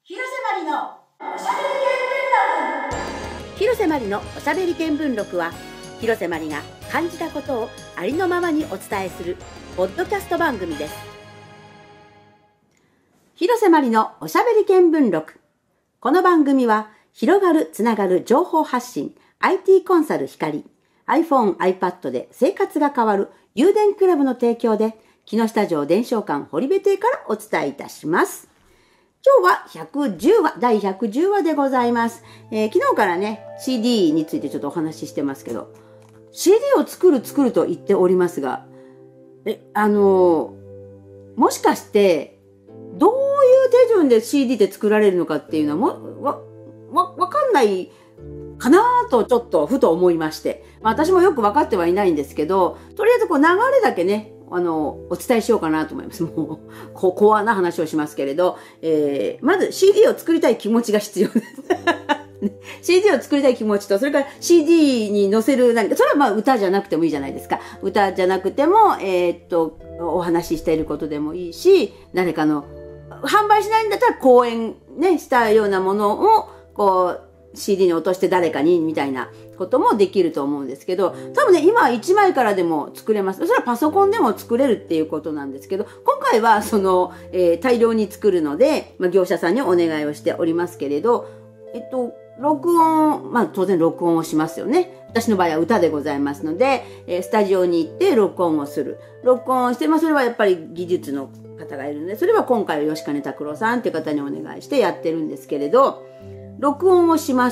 広瀬まりのおしゃべり見聞録。広瀬まりのおしゃべり見聞録は、広瀬まりが感じたことをありのままにお伝えするポッドキャスト番組です。広瀬まりのおしゃべり見聞録。この番組は、広がるつながる情報発信 IT コンサル光、 iPhone、iPad で生活が変わる有電クラブの提供で、木下城伝承館堀部邸からお伝えいたします。今日は110話、第110話でございます。昨日からね、CD についてちょっとお話ししてますけど、CD を作ると言っておりますが、もしかして、どういう手順で CD って作られるのかっていうのはわかんないかなとちょっとふと思いまして、私もよく分かってはいないんですけど、とりあえずこう流れだけね、お伝えしようかなと思います。もう、コアな話をしますけれど、まず CD を作りたい気持ちが必要です。CD を作りたい気持ちと、それから CD に載せるそれはまあ歌じゃなくてもいいじゃないですか。歌じゃなくても、お話ししていることでもいいし、誰かの、販売しないんだったら講演ね、したようなものを、こう、CD に落として誰かに、みたいなこともできると思うんですけど、多分ね、今は1枚からでも作れます。それはパソコンでも作れるっていうことなんですけど、今回は大量に作るので、業者さんにお願いをしておりますけれど、録音、当然録音をしますよね。私の場合は歌でございますので、スタジオに行って録音をする。録音をして、それはやっぱり技術の方がいるので、それは今回は吉金拓郎さんっていう方にお願いしてやってるんですけれど、録音をします。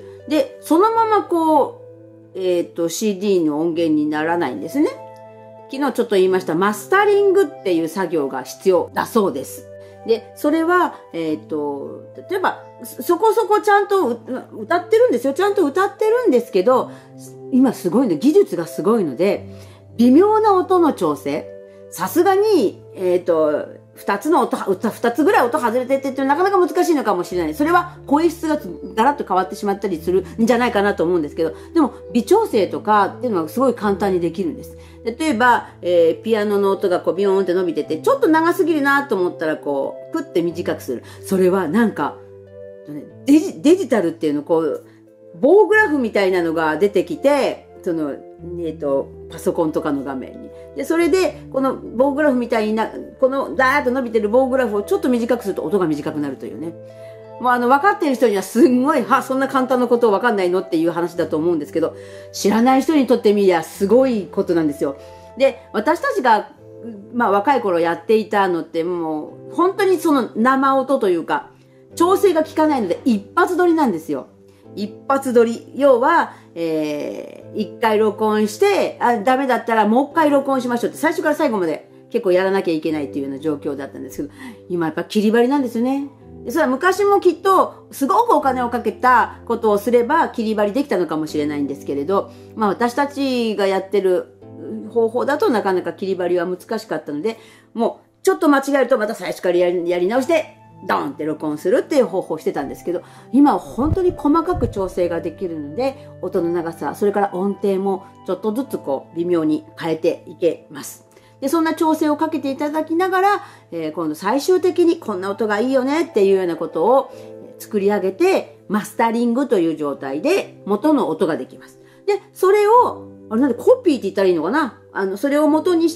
で、そのままこう、CD の音源にならないんですね。昨日ちょっと言いました、マスタリングっていう作業が必要だそうです。で、それは、例えば、そこそこちゃんと歌ってるんですよ。ちゃんと歌ってるんですけど、今すごいの、技術がすごいので、微妙な音の調整。さすがに、二つぐらい音外れてってなかなか難しいのかもしれない。それは声質がガラッと変わってしまったりするんじゃないかなと思うんですけど、でも微調整とかっていうのはすごい簡単にできるんです。例えば、ピアノの音がこうビヨーンって伸びてて、ちょっと長すぎるなと思ったらこう、プッて短くする。それはなんか、デジタルっていうのこう、棒グラフみたいなのが出てきて、パソコンとかの画面に。で、それで、この棒グラフみたいな、このダーッと伸びてる棒グラフをちょっと短くすると音が短くなるというね。もう分かっている人にはすんごい、そんな簡単なことを分かんないのっていう話だと思うんですけど、知らない人にとってみりゃすごいことなんですよ。で、私たちが、若い頃やっていたのってもう、本当にその生音というか、調整が効かないので一発撮りなんですよ。一発撮り。要は、一回録音して、ダメだったらもう一回録音しましょうって、最初から最後まで結構やらなきゃいけないっていうような状況だったんですけど、今やっぱ切り張りなんですよね。でそれは昔もきっと、すごくお金をかけたことをすれば切り張りできたのかもしれないんですけれど、私たちがやってる方法だとなかなか切り張りは難しかったので、もうちょっと間違えるとまた最初からやり直して、ドーンって録音するっていう方法をしてたんですけど、今は本当に細かく調整ができるので、音の長さ、それから音程もちょっとずつこう微妙に変えていけます。で、そんな調整をかけていただきながら、今度最終的にこんな音がいいよねっていうようなことを作り上げて、マスタリングという状態で元の音ができます。で、それを、なんでコピーって言ったらいいのかな？それを元にして、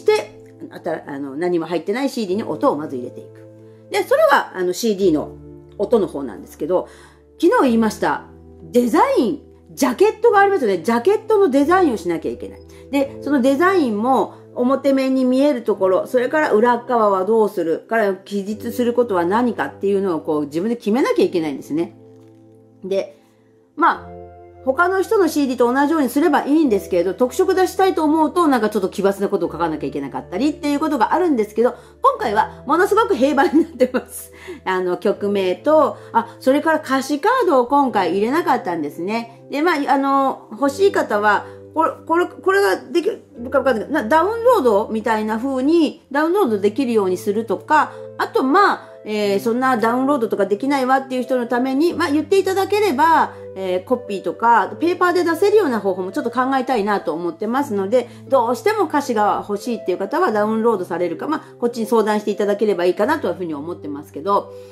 何も入ってない CD に音をまず入れていく。で、それはCD の音の方なんですけど、昨日言いました、デザイン、ジャケットがありますよね。ジャケットのデザインをしなきゃいけない。で、そのデザインも表面に見えるところ、それから裏側はどうする、から記述することは何かっていうのをこう自分で決めなきゃいけないんですね。で、他の人の CD と同じようにすればいいんですけれど、特色出したいと思うと、ちょっと奇抜なことを書かなきゃいけなかったりっていうことがあるんですけど、今回はものすごく平板になってます。曲名と、それから歌詞カードを今回入れなかったんですね。で、欲しい方は、これができるかわかんない。ダウンロードみたいな風にダウンロードできるようにするとか、あとそんなダウンロードとかできないわっていう人のために、言っていただければ、コピーとかペーパーで出せるような方法もちょっと考えたいなと思ってますので、どうしても歌詞が欲しいっていう方はダウンロードされるか、こっちに相談していただければいいかなというふうに思ってますけど、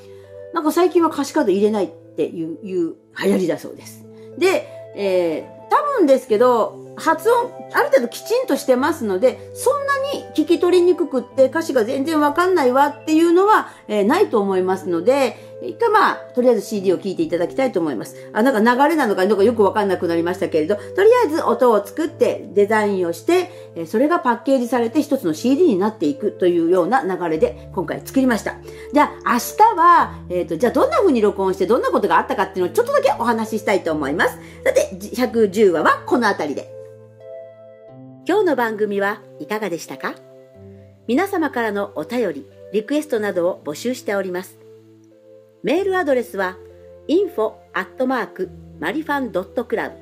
なんか最近は歌詞カード入れないっていう流行りだそうです。で、多分ですけど、発音、ある程度きちんとしてますので、そんなに聞き取りにくくって歌詞が全然わかんないわっていうのは、ないと思いますので、一回とりあえず CD を聴いていただきたいと思います。なんか流れなのかよくわかんなくなりましたけれど、とりあえず音を作ってデザインをして、それがパッケージされて一つの CD になっていくというような流れで今回作りました。じゃあ明日は、じゃあどんな風に録音してどんなことがあったかっていうのをちょっとだけお話ししたいと思います。さて、110話はこのあたりで。今日の番組はいかがでしたか？皆様からのお便り、リクエストなどを募集しております。メールアドレスは info@marifan.club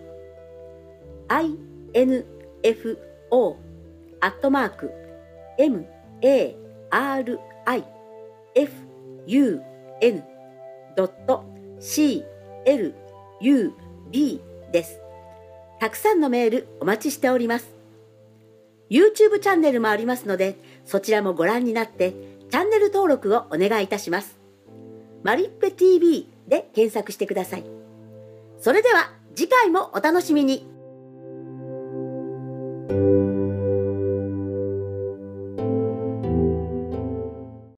info@marifun.club です。たくさんのメールお待ちしております。YouTube チャンネルもありますので、そちらもご覧になってチャンネル登録をお願いいたします。マリッペ TV で検索してください。それでは次回もお楽しみに。